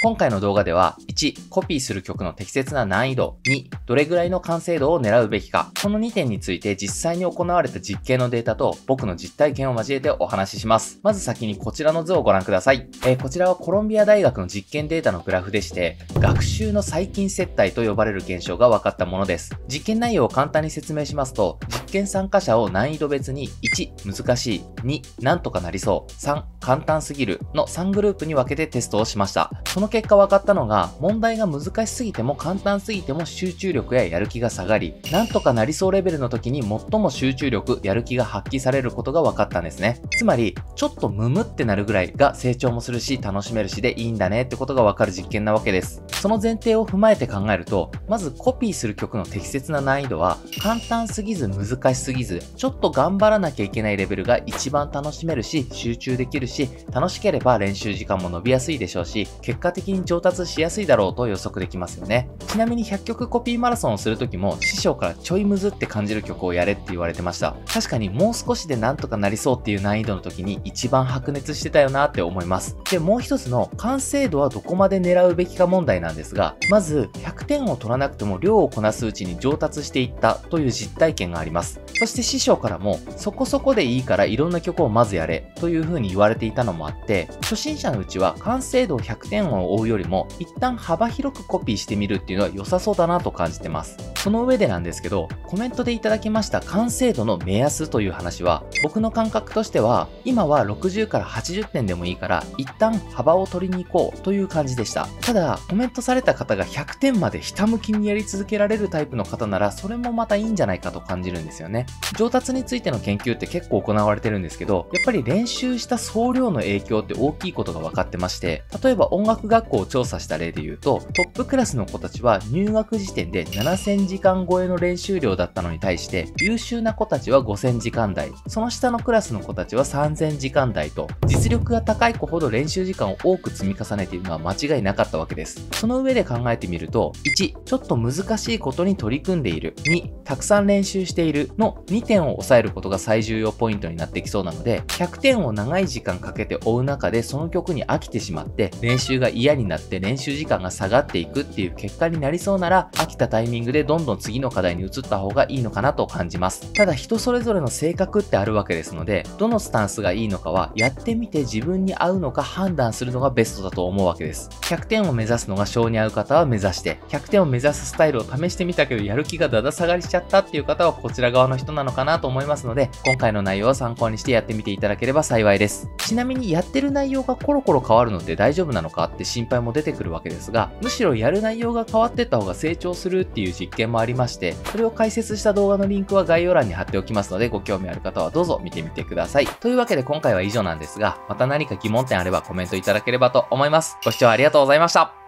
今回の動画では、1、コピーする曲の適切な難易度、2、どれぐらいの完成度を狙うべきか、この2点について実際に行われた実験のデータと僕の実体験を交えてお話しします。まず先にこちらの図をご覧ください。こちらはコロンビア大学の実験データのグラフでして、学習の細菌接待と呼ばれる現象が分かったものです。実験内容を簡単に説明しますと、実験参加者を難易度別に1、難しい、2、なんとかなりそう、3、簡単すぎるの3グループに分けてテストをしました。その結果分かったのが、問題が難しすぎても簡単すぎても集中力ややる気が下がり、なんとかなりそうレベルの時に最も集中力、やる気が発揮されることが分かったんですね。つまり、ちょっとムムってなるぐらいが成長もするし楽しめるしでいいんだねってことが分かる実験なわけです。その前提を踏まえて考えると、まずコピーする曲の適切な難易度は、簡単すぎず難しすぎず、ちょっと頑張らなきゃいけないレベルが一番楽しめるし、集中できるし、楽しければ練習時間も伸びやすいでしょうし、結果的に上達しやすいだろうと予測できますよね。ちなみに100曲コピーマラソンをするときも、師匠からちょいむずって感じる曲をやれって言われてました。確かにもう少しでなんとかなりそうっていう難易度の時に一番白熱してたよなって思います。で、もう一つの完成度はどこまで狙うべきか問題なんですが、まず100点を取らなくても量をこなすうちに上達していったという実体験があります。そして師匠からもそこそこでいいからいろんな曲をまずやれという風に言われていたのもあって、初心者のうちは完成度100点を追うよりも一旦幅広くコピーしてみるっていうのは良さそうだなと感じてます。その上でなんですけど、コメントでいただきました完成度の目安という話は、僕の感覚としては今は60から80点でもいいから一旦幅を取りに行こうという感じでした。ただコメントされた方が100点までひたむきにやり続けられるタイプの方ならそれもまたいいんじゃないかと感じるんですよね。上達についての研究って結構行われてるんですけど、やっぱり練習した総量の影響って大きいことが分かってまして、例えば音楽学校を調査した例で言うと、トップクラスの子たちは入学時点で7000時間超えの練習量だったのに対して、優秀な子たちは5000時間台、その下のクラスの子たちは3000時間台と、実力が高い子ほど練習時間を多く積み重ねているのは間違いなかったわけです。その上で考えてみると、1、ちょっと難しいことに取り組んでいる、2、たくさん練習しているの2点を抑えることが最重要ポイントになってきそうなので、100点を長い時間かけて追う中でその曲に飽きてしまって練習が嫌になって練習時間が下がっていくっていう結果になりそうなら、飽きたタイミングでどんどん次の課題に移った方がいいのかなと感じます。ただ人それぞれの性格ってあるわけですので、どのスタンスがいいのかはやってみて自分に合うのか判断するのがベストだと思うわけです。100点を目指すのが性に合う方は目指して、100点を目指すスタイルを試してみたけどやる気がだだ下がりしちゃったっていう方はこちら側の人なのかなと思いますので、今回の内容を参考にしてやってみていただければ幸いです。ちなみにやってる内容がコロコロ変わるのって大丈夫なのかって心配も出てくるわけですが、むしろやる内容が変わってった方が成長するっていう実験もありまして、それを解説した動画のリンクは概要欄に貼っておきますので、ご興味ある方はどうぞ見てみてください。というわけで今回は以上なんですが、また何か疑問点あればコメントいただければと思います。ご視聴ありがとうございました。